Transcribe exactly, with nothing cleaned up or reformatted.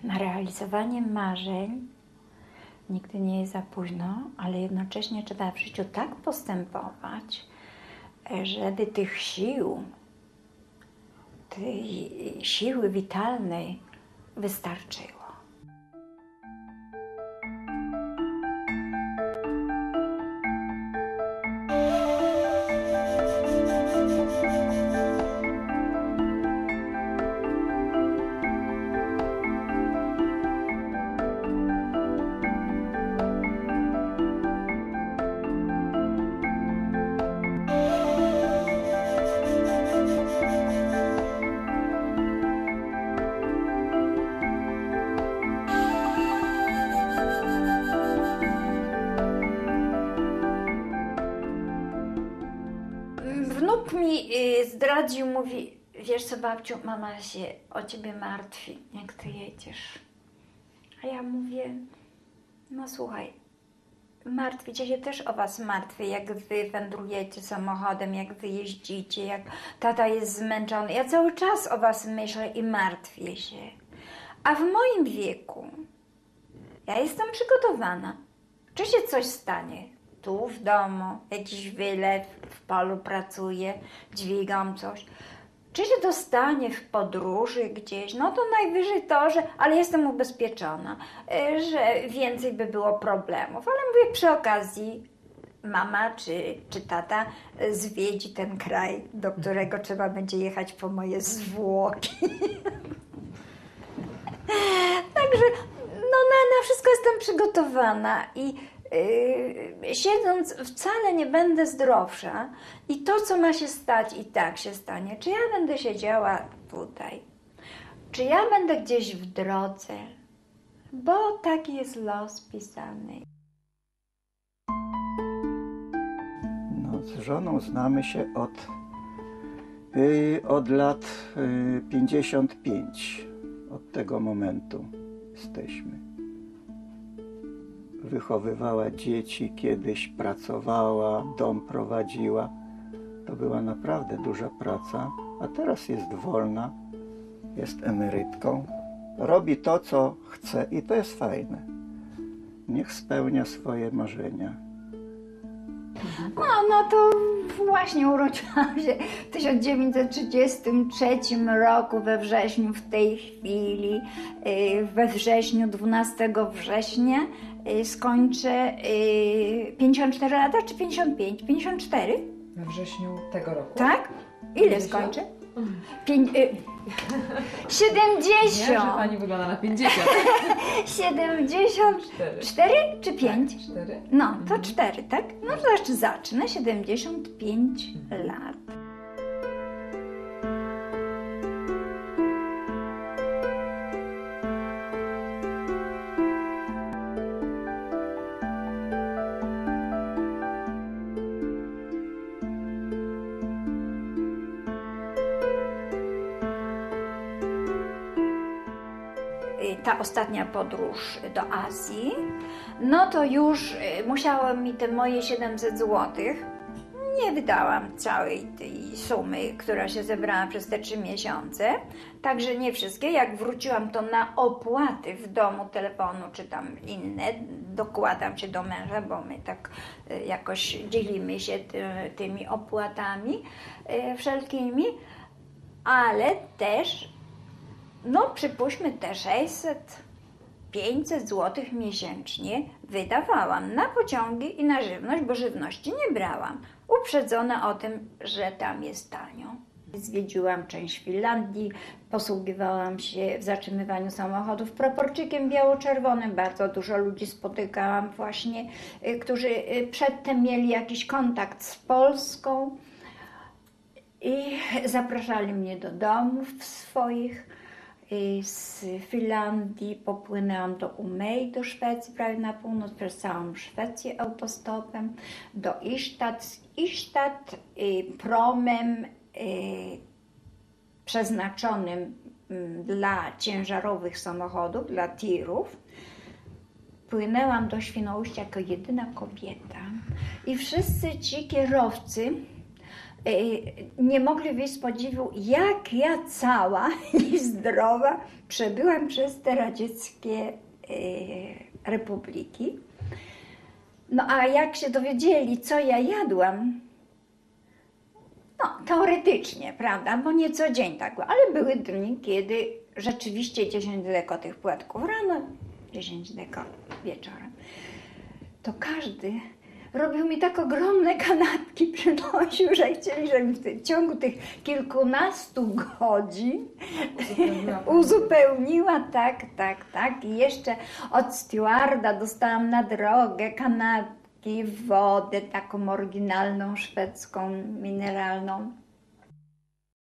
Na realizowanie marzeń nigdy nie jest za późno, ale jednocześnie trzeba w życiu tak postępować, żeby tych sił, tej siły witalnej wystarczyło. Wnuk mi zdradził, mówi, wiesz co babciu, mama się o ciebie martwi, jak ty jedziesz. A ja mówię, no słuchaj, martwicie się też o was martwię, jak wy wędrujecie samochodem, jak wy jeździcie, jak tata jest zmęczony. Ja cały czas o was myślę i martwię się. A w moim wieku ja jestem przygotowana. Czy się coś stanie? Tu w domu, jakiś wylew, w polu pracuję, dźwigam coś. Czy się dostanie w podróży gdzieś? No to najwyżej to, że, ale jestem ubezpieczona, że więcej by było problemów. Ale mówię, przy okazji mama czy, czy tata zwiedzi ten kraj, do którego trzeba będzie jechać po moje zwłoki. Także no, na, na wszystko jestem przygotowana i Yy, siedząc wcale nie będę zdrowsza i to, co ma się stać, i tak się stanie. Czy ja będę siedziała tutaj? Czy ja będę gdzieś w drodze? Bo taki jest los pisany. No, z żoną znamy się od, yy, od lat yy, pięćdziesiąt pięć. Od tego momentu jesteśmy. Wychowywała dzieci, kiedyś pracowała, dom prowadziła. To była naprawdę duża praca, a teraz jest wolna, jest emerytką. Robi to, co chce i to jest fajne. Niech spełnia swoje marzenia. No, no to właśnie urodziłam się w tysiąc dziewięćset trzydziestym trzecim roku we wrześniu, w tej chwili, we wrześniu, dwunastego września skończę pięćdziesiąt cztery lata, czy pięćdziesiąt pięć? pięćdziesiąt cztery? We wrześniu tego roku. Tak? Ile skończę? Pięć, y, siedemdziesiąt. Nie, że pani wygląda na pięćdziesiąt. siedemdziesiąt cztery czy pięć? Tak, cztery. No, to cztery, tak? No to jeszcze zacznę. siedemdziesiąt pięć lat. Ta ostatnia podróż do Azji, no to już musiałem mi te moje siedemset złotych, nie wydałam całej tej sumy, która się zebrała przez te trzy miesiące, także nie wszystkie. Jak wróciłam, to na opłaty w domu, telefonu czy tam inne, dokładam się do męża, bo my tak jakoś dzielimy się ty, tymi opłatami wszelkimi, ale też no przypuśćmy te sześćset, pięćset złotych miesięcznie wydawałam na pociągi i na żywność, bo żywności nie brałam. Uprzedzona o tym, że tam jest tanio. Zwiedziłam część Finlandii, posługiwałam się w zatrzymywaniu samochodów proporczykiem biało-czerwonym. Bardzo dużo ludzi spotykałam właśnie, którzy przedtem mieli jakiś kontakt z Polską i zapraszali mnie do domów swoich. Z Finlandii popłynęłam do Umeå, do Szwecji, prawie na północ, przez całą Szwecję autostopem, do Ystad, z Ystad promem przeznaczonym dla ciężarowych samochodów, dla tirów. Płynęłam do Świnoujścia jako jedyna kobieta i wszyscy ci kierowcy nie mogli wyjść z podziwu, jak ja cała i zdrowa przebyłam przez te radzieckie republiki. No a jak się dowiedzieli, co ja jadłam, no teoretycznie, prawda, bo nie co dzień tak było, ale były dni, kiedy rzeczywiście dziesięć deko tych płatków rano, dziesięć deko wieczorem, to każdy robił mi tak ogromne kanapki, przynosił, że chcieli, żebym w ciągu tych kilkunastu godzin Uzupełniła pani. uzupełniła, tak, tak, tak. I jeszcze od stewarda dostałam na drogę kanapki, wodę taką oryginalną, szwedzką, mineralną.